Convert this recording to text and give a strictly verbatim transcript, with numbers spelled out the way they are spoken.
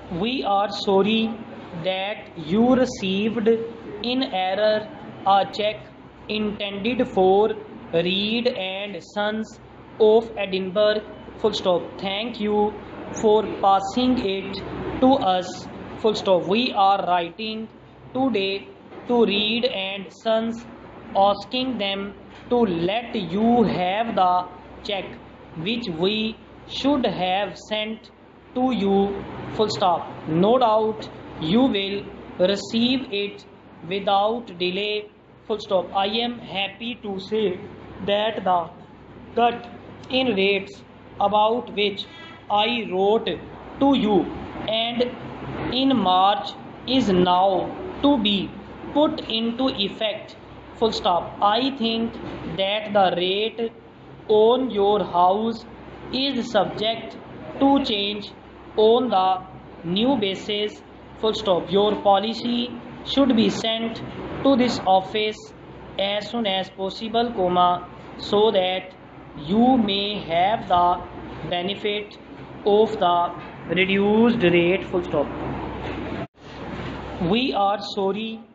We are sorry that you received in error a check intended for Reed and Sons of Edinburgh. Full stop. Thank you for passing it to us. Full stop. We are writing today to Reed and Sons, asking them to let you have the check which we should have sent to you. Full stop. No doubt you will receive it without delay. Full stop. I am happy to say that the cut in rates about which I wrote to you and in March is now to be put into effect. Full stop. I think that the rate on your house is subject to change on the new basis. Full stop. Your policy should be sent to this office as soon as possible, comma, so that you may have the benefit of the reduced rate. Full stop. We are sorry